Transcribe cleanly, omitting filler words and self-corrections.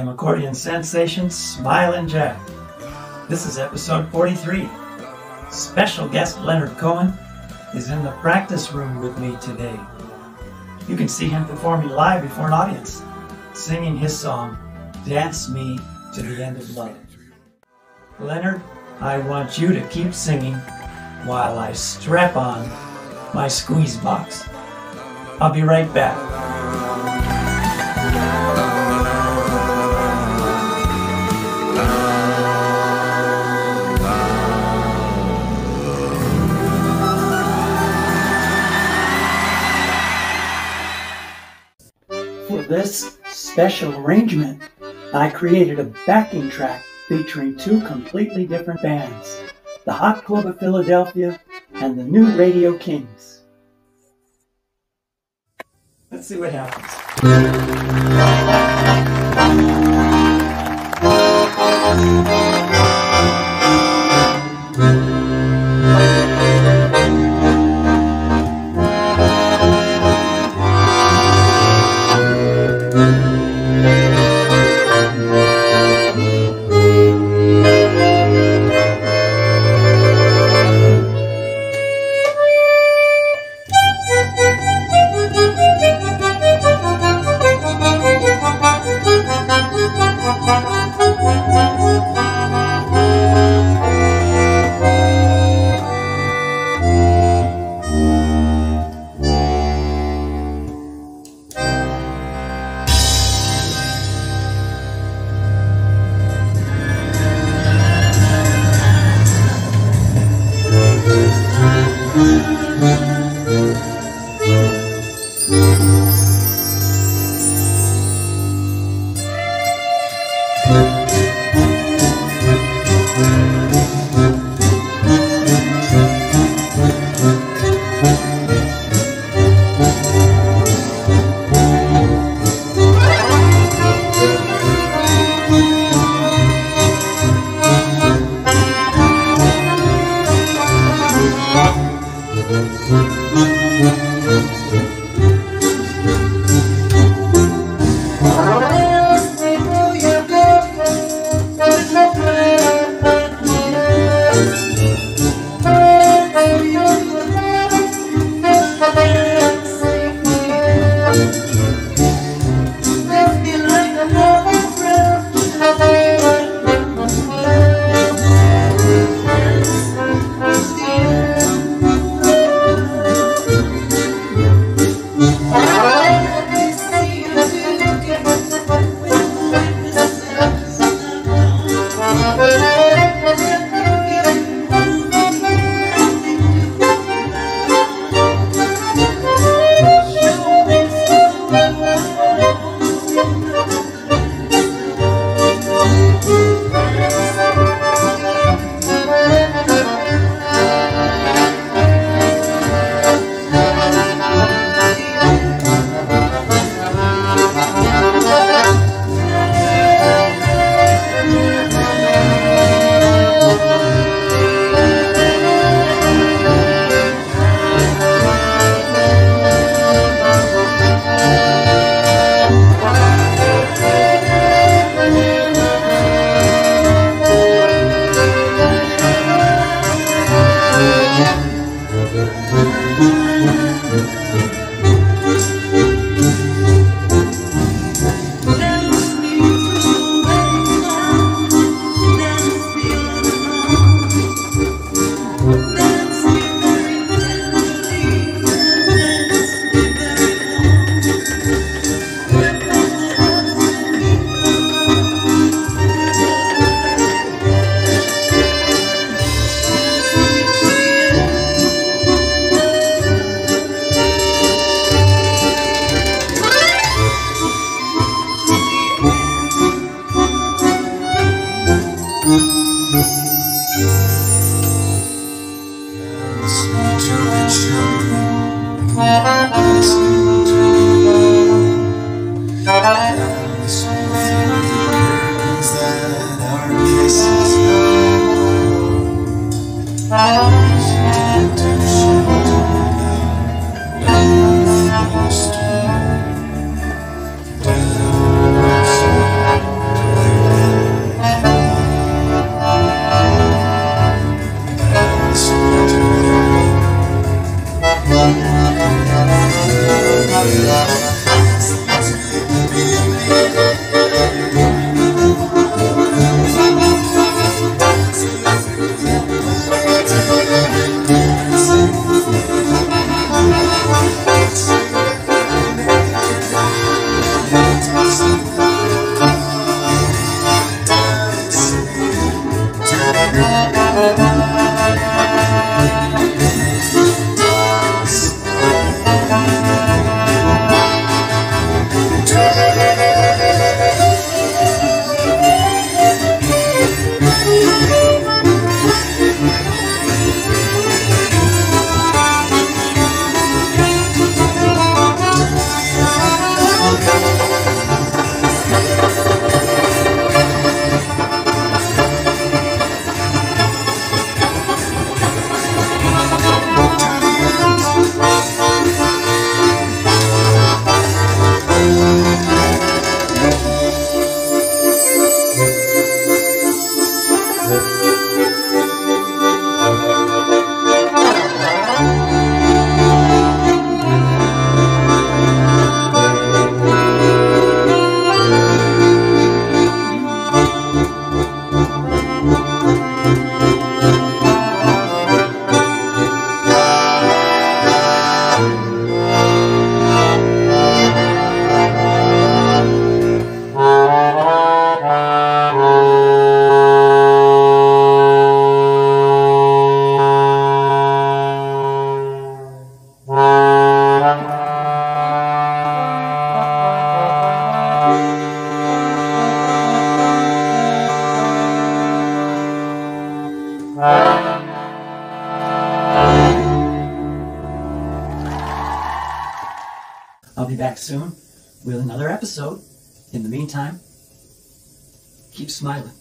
am accordion sensation Smilin' Jack. This is episode 43. Special guest Leonard Cohen is in the practice room with me today. You can see him performing live before an audience, singing his song, Dance Me to the End of Love. Leonard, I want you to keep singing while I strap on my squeeze box. I'll be right back. For this special arrangement, I created a backing track featuring two completely different bands, the Hot Club of Philadelphia and the New Radio Kings. Let's see what happens. back soon with another episode. In the meantime, keep smiling.